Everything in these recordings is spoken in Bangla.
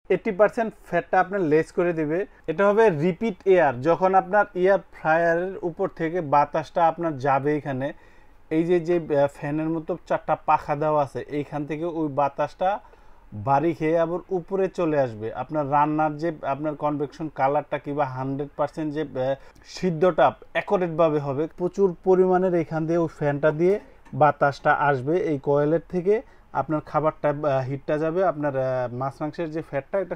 80% ফ্যাটটা আপনার লেস করে দিবে। এটা হবে রিপিট এয়ার। যখন আপনার এয়ার ফ্রায়ারের উপর থেকে বাতাসটা আপনার যাবে এখানে, এই যে ফ্যানের মতো 4টা পাখা দেওয়া আছে, এইখান থেকে ওই বাতাসটা বাড়ি খেয়ে আবার উপরে চলে আসবে। আপনার রান্নার যে আপনার কনভেকশন কালারটা কিংবা 100% যে সিদ্ধটা অ্যাকুরেটভাবে হবে। প্রচুর পরিমাণের এখান দিয়ে ওই ফ্যানটা দিয়ে বাতাসটা আসবে এই কয়েলের থেকে, আপনার খাবারটা হিটটা যাবে, আপনার মাছ মাংসের যে ফ্যাটটা এটা।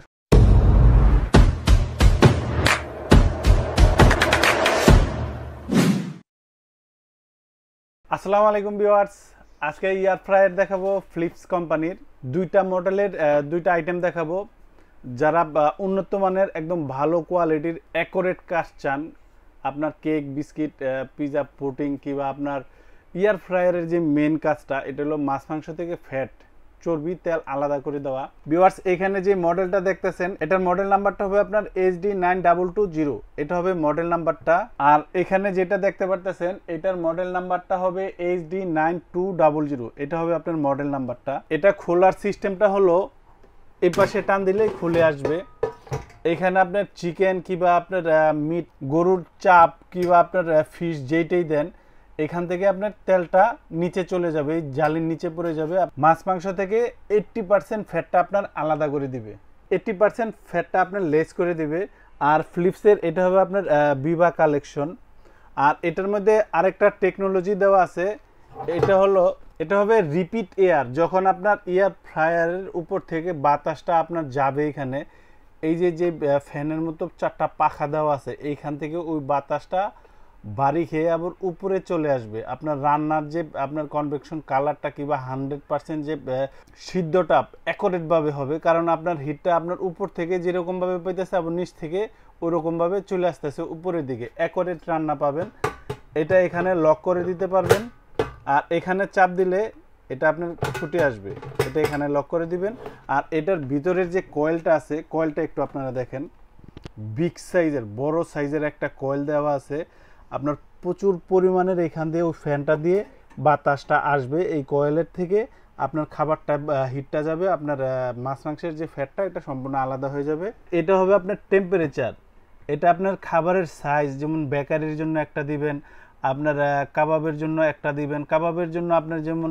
আসসালামু আলাইকুম ভিউয়ার্স, আজকে এয়ার ফ্রায়ার দেখাবো ফিলিপস কোম্পানির। দুইটা মডেলের দুইটা আইটেম দেখাবো। যারা উন্নত মানের একদম ভালো কোয়ালিটির অ্যাকুরেট কাজ চান, আপনার কেক, বিস্কিট, পিজা, পুডিং কিংবা আপনার এয়ার ফ্রায়ারের যে মেন কাজটা, এটা হলো মাছ মাংস থেকে ফ্যাট, চর্বি, তেল আলাদা করে দেওয়া। ভিউয়ার্স, এখানে যে মডেলটা দেখতেছেন, এটার মডেল নাম্বারটা হবে আপনার HD9220। এটা হবে মডেল নাম্বারটা। আর এখানে যেটা দেখতে পারতেছেন, এটার মডেল নাম্বারটা হবে HD9200। এটা হবে আপনার মডেল নাম্বারটা। এটা খোলার সিস্টেমটা হলো এই পাশে টান দিলেই খুলে আসবে। এখানে আপনার চিকেন কিংবা আপনার মিট, গরুর চাপ কিংবা আপনার ফিশ যেইটাই দেন, এখান থেকে আপনার তেলটা নিচে চলে যাবে, জালির নিচে পড়ে যাবে। মাছ মাংস থেকে 80% ফ্যাটটা আপনার আলাদা করে দিবে, 80% ফ্যাটটা আপনার লেস করে দিবে। আর ফিলিপসের এটা হবে আপনার বিভা কালেকশন। আর এটার মধ্যে আরেকটা টেকনোলজি দেওয়া আছে, এটা হবে রিপিট এয়ার। যখন আপনার এয়ার ফ্রায়ারের উপর থেকে বাতাসটা আপনার যাবে এখানে, এই যে ফ্যানের মতো 4টা পাখা দেওয়া আছে, এইখান থেকে ওই বাতাসটা বাড়ি খেয়ে আবার উপরে চলে আসবে। আপনার রান্নার যে আপনার কনভেকশন কালারটা কিংবা 100% যে সিদ্ধটা অ্যাকুরেটভাবে হবে, কারণ আপনার হিটটা আপনার উপর থেকে যেরকমভাবে পাইতেছে আবার নিচ থেকে ওইরকমভাবে চলে আসতেছে উপরের দিকে, অ্যাকুরেট রান্না পাবেন। এটা এখানে লক করে দিতে পারবেন। আর এখানে চাপ দিলে এটা আপনার ছুটে আসবে, এটা এখানে লক করে দিবেন। আর এটার ভিতরের যে কয়েলটা আছে, কয়েলটা একটু আপনারা দেখেন, বিগ সাইজের, বড় সাইজের একটা কয়েল দেওয়া আছে। আপনার প্রচুর পরিমাণের এখান দিয়ে ওই ফ্যানটা দিয়ে বাতাসটা আসবে এই কয়েলের থেকে, আপনার খাবারটা হিটটা যাবে, আপনার মাছ মাংসের যে ফ্যাটটা এটা সম্পূর্ণ আলাদা হয়ে যাবে। এটা হবে আপনার টেম্পারেচার। এটা আপনার খাবারের সাইজ, যেমন বেকারির জন্য একটা দিবেন, আপনার কাবাবের জন্য একটা দিবেন। কাবাবের জন্য আপনার যেমন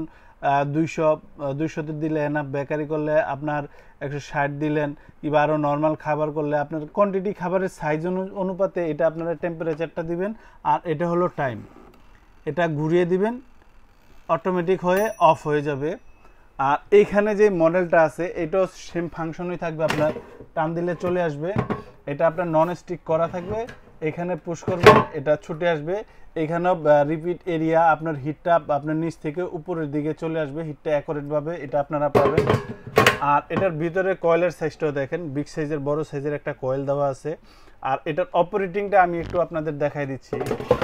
200তে দিলে এনাফ, বেকারি করলে আপনার 160 দিলেন, কিংবা আরও নর্মাল খাবার করলে আপনার কোয়ান্টিটি খাবারের সাইজ অনুপাতে এটা আপনারা টেম্পারেচারটা দিবেন। আর এটা হলো টাইম, এটা ঘুরিয়ে দিবেন, অটোমেটিক হয়ে অফ হয়ে যাবে। আর এইখানে যে মডেলটা আছে, এটাও সেম ফাংশনই থাকবে, আপনার টান দিলে চলে আসবে। এটা আপনার নন স্টিক করা থাকবে, এখানে পুশ করবেন, এটা ছুটে আসবে। এখানেও রিপিট এরিয়া, আপনার হিটটা আপনার নিচ থেকে উপরের দিকে চলে আসবে, হিটটা অ্যাকুরেটভাবে এটা আপনারা পাবেন। আর এটার ভিতরে কয়েলের সাইজটাও দেখেন, বিগ সাইজের, বড় সাইজের একটা কয়েল দেওয়া আছে। আর এটার অপারেটিংটা আমি একটু আপনাদের দেখাই দিচ্ছি।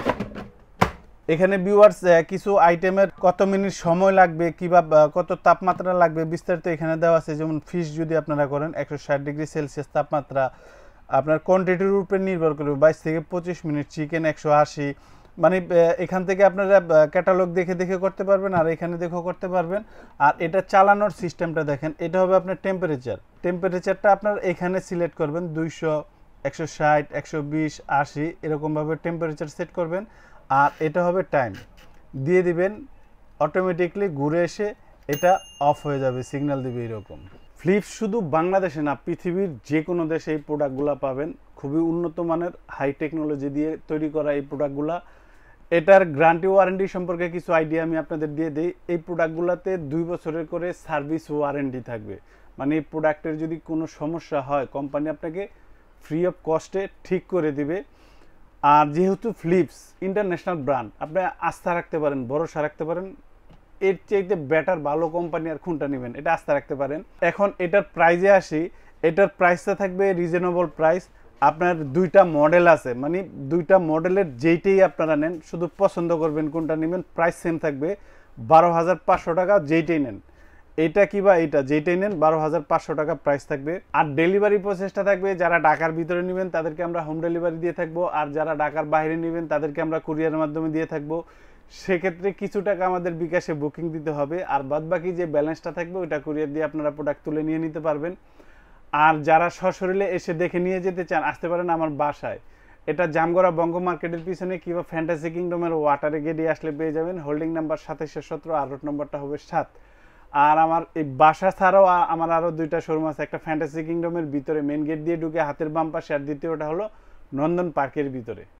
এখানে ভিউয়ার্স কিছু আইটেমের কত মিনিট সময় লাগবে কিংবা কত তাপমাত্রা লাগবে বিস্তারিত এখানে দেওয়া আছে। যেমন ফিশ যদি আপনারা করেন 160°C তাপমাত্রা, আপনার কোয়ান্টিটির উপরে নির্ভর করবে, 22 থেকে 25 মিনিট। চিকেন 180, মানে এখান থেকে আপনারা ক্যাটালগ দেখে দেখে করতে পারবেন, আর এখানে দেখেও করতে পারবেন। আর এটা চালানোর সিস্টেমটা দেখেন, এটা হবে আপনার টেম্পারেচারটা আপনার এখানে সিলেক্ট করবেন, 200, 160, 120, 80 এরকমভাবে টেম্পারেচার সেট করবেন। আর এটা হবে টাইম, দিয়ে দিবেন, অটোমেটিকলি ঘুরে এসে এটা অফ হয়ে যাবে, সিগন্যাল দিবে এরকম। ফিলিপস শুধু বাংলাদেশে না, পৃথিবীর যে কোনো দেশে এই প্রোডাক্টগুলো পাবেন। খুবই উন্নত মানের হাই টেকনোলজি দিয়ে তৈরি করা এই প্রোডাক্টগুলো। এটার গ্যারান্টি ওয়ারেন্টি সম্পর্কে কিছু আইডিয়া আমি আপনাদের দিয়ে দিই। এই প্রোডাক্টগুলোতে 2 বছরের করে সার্ভিস ওয়ারেন্টি থাকবে, মানে এই প্রোডাক্টের যদি কোনো সমস্যা হয় কোম্পানি আপনাকে ফ্রি অফ কস্টে ঠিক করে দিবে। আর যেহেতু ফিলিপস ইন্টারন্যাশনাল ব্র্যান্ড, আপনি আস্থা রাখতে পারেন, ভরসা রাখতে পারেন। এর চাইতে বেটার ভালো কোম্পানি আর কোনটা নেবেন, এটা আস্থা রাখতে পারেন। এখন এটার প্রাইজে আসি, এটার প্রাইসটা থাকবে রিজনেবল প্রাইস। আপনার 2টা মডেল আছে, মানে 2টা মডেলের যেইটাই আপনারা নেন, শুধু পছন্দ করবেন কোনটা নেবেন, প্রাইস সেম থাকবে 12,500 টাকা যেইটাই নেন। এইটা কিবা এইটা যেইটাই নেন 12,500 টাকা প্রাইস থাকবে। আর ডেলিভারি প্রসেসটা থাকবে, যারা ঢাকার ভিতরে নেবেন তাদেরকে আমরা হোম ডেলিভারি দিয়ে থাকবো, আর যারা ঢাকার বাইরে নেবেন তাদেরকে আমরা কুরিয়ারের মাধ্যমে দিয়ে থাকবো। সেক্ষেত্রে কিছু টাকা আমাদের বিকাশে বুকিং দিতে হবে, আর বাদবাকি যে ব্যালেন্সটা থাকবে ওইটা কুরিয়ার দিয়ে আপনারা প্রোডাক্ট তুলে নিয়ে নিতে পারবেন। আর যারা সশরীরে এসে দেখে নিয়ে যেতে চান আসতে পারেন আমার বাসায়। এটা জামগড়া বঙ্গ মার্কেটের পিছনে কিংবা ফ্যান্টাসি কিংডমের ওয়াটারে গেটে আসলে পেয়ে যাবেন। হোল্ডিং নাম্বার 2717, আর রুট নম্বরটা হবে 7। আর আমার এই বাসা ছাড়াও আমার আরও দুইটা শোরুম আছে। একটা ফ্যান্টাসি কিংডমের ভিতরে মেন গেট দিয়ে ঢুকে হাতের বাম পাশে, আর দ্বিতীয়টা হলো নন্দন পার্কের ভিতরে।